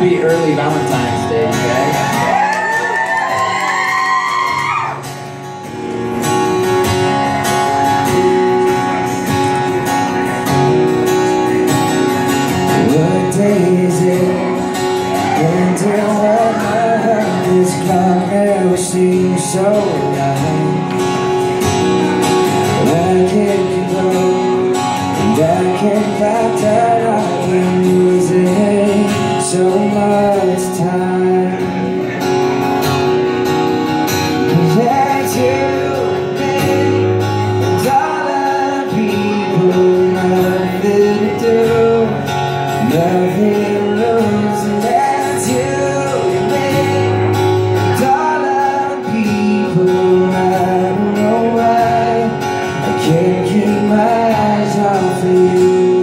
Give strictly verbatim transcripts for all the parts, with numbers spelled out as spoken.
Happy early Valentine's Day, you guys. What day is it? And what night this clock never seems so right. I can't go, and I can't back down. I've been losing so much time. Cause you me and all the people, nothing to do, nothing to lose. And that's you me and all the people. I don't know why I can't keep my eyes off of you.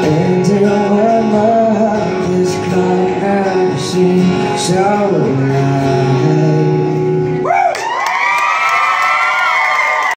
So